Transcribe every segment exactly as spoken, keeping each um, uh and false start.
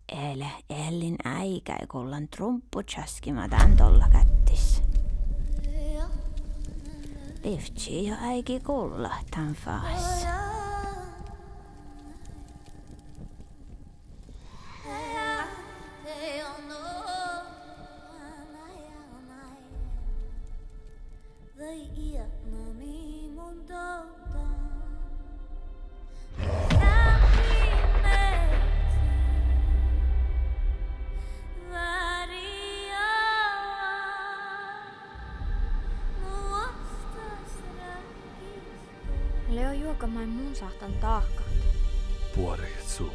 Älä ellin äikä kullan trumppu tjaskimataan tolla kättis. Liftsi jo äiki kulla tämän faas. Leo juokamaan mun sahtan taakkaat. Puoreet suu.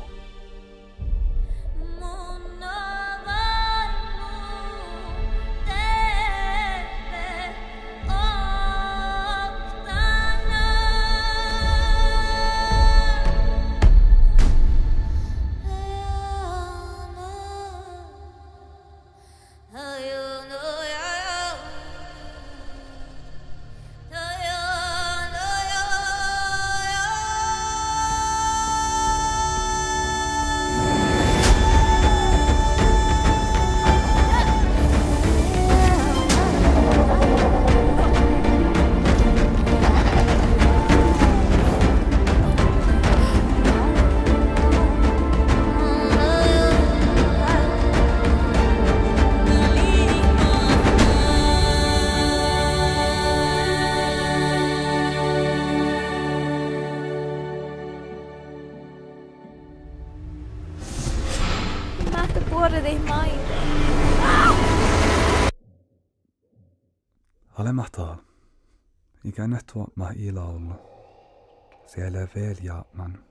Alemahtaa. Ikänä tuo ma ilaulla. Siellä veel jaaman.